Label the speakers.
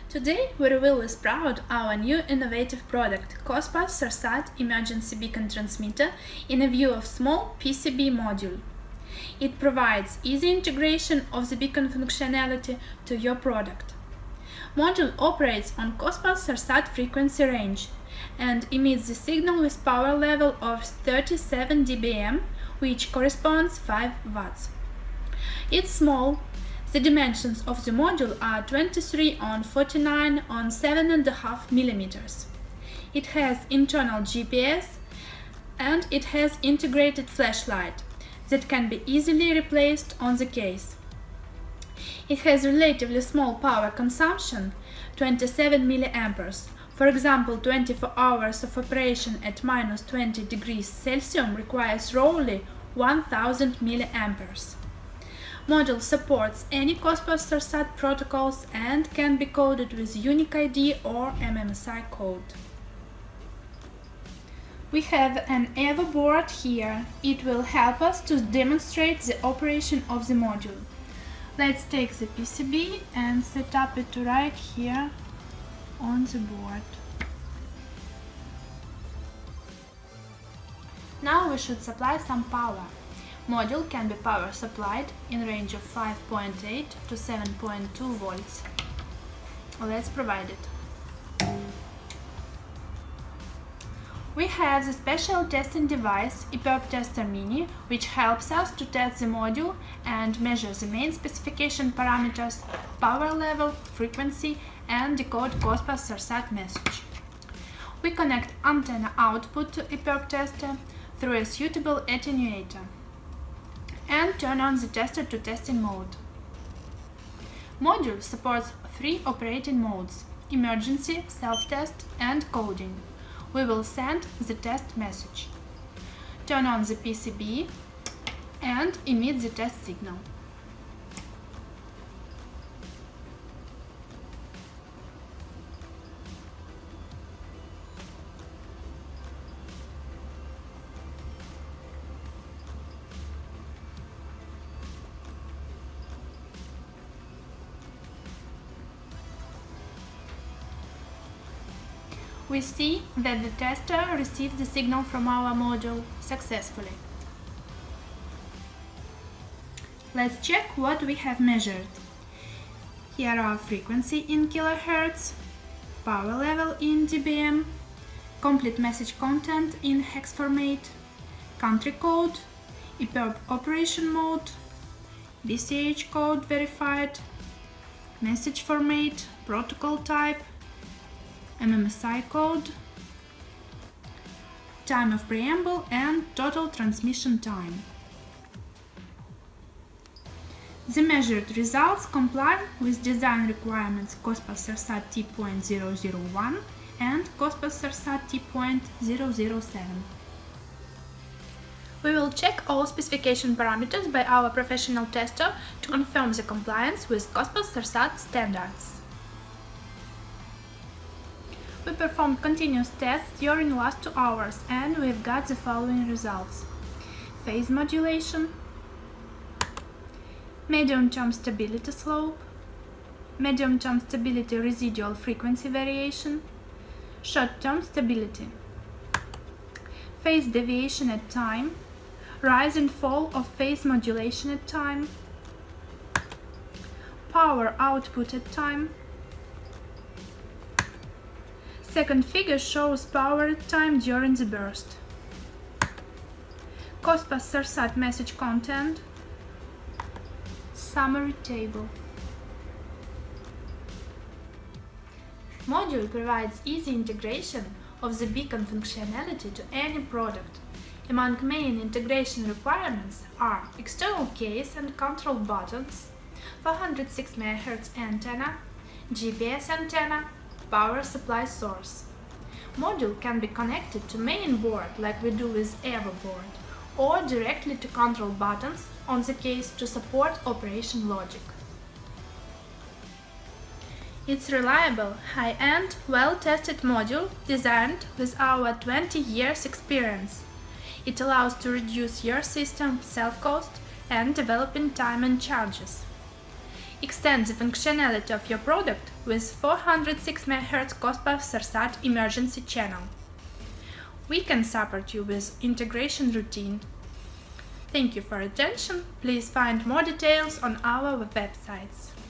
Speaker 1: Today we reveal with pride our new innovative product, COSPAS SARSAT Emergency Beacon Transmitter in a view of small PCB module. It provides easy integration of the beacon functionality to your product. Module operates on COSPAS SARSAT frequency range and emits the signal with power level of 37 dBm, which corresponds 5 watts. It's small. The dimensions of the module are 23 on 49 on 7.5 millimeters. It has internal GPS and it has integrated flashlight that can be easily replaced on the case. It has relatively small power consumption, 27 milliamperes. For example, 24 hours of operation at minus 20 degrees Celsius requires roughly 1000 milliamperes. Module supports any COSPAS SARSAT protocols and can be coded with Unique ID or MMSI code. We have an EVO board here. It will help us to demonstrate the operation of the module. Let's take the PCB and set up it right here on the board. Now we should supply some power. Module can be power supplied in range of 5.8 to 7.2 volts. Let's provide it. We have the special testing device EPIRB Tester Mini, which helps us to test the module and measure the main specification parameters, power level, frequency, and decode COSPAS SARSAT message. We connect antenna output to EPIRB tester through a suitable attenuator and turn on the tester to testing mode. Module supports 3 operating modes: emergency, self-test, and coding. We will send the test message. Turn on the PCB and emit the test signal. We see that the tester received the signal from our module successfully. Let's check what we have measured. Here are frequency in kilohertz, power level in dBm, complete message content in hex format, country code, EPIRB operation mode, BCH code verified, message format, protocol type, MMSI code, time of preamble, and total transmission time. The measured results comply with design requirements COSPAS SARSAT T.001 and COSPAS SARSAT T.007. We will check all specification parameters by our professional tester to confirm the compliance with COSPAS SARSAT standards. We performed continuous tests during the last 2 hours and we've got the following results: phase modulation, medium-term stability slope, medium-term stability residual frequency variation, short-term stability, phase deviation at time, rise and fall of phase modulation at time, power output at time. Second figure shows power at time during the burst. COSPAS SARSAT message content. Summary table. Module provides easy integration of the beacon functionality to any product. Among main integration requirements are external case and control buttons, 406 MHz antenna, GPS antenna, power supply source. Module can be connected to main board like we do with EVO board, or directly to control buttons on the case to support operation logic. It's reliable, high-end, well-tested module designed with our 20 years experience. It allows to reduce your system self-cost and developing time and charges. Extend the functionality of your product with 406 MHz COSPAS SARSAT emergency channel. We can support you with integration routine. Thank you for attention. Please find more details on our websites.